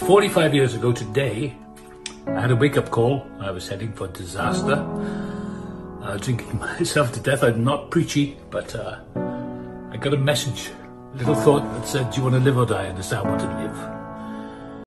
45 years ago today, I had a wake-up call. I was heading for disaster, drinking myself to death. I'm not preachy, but I got a message, a little thought that said, do you want to live or die? And I said, I want to live.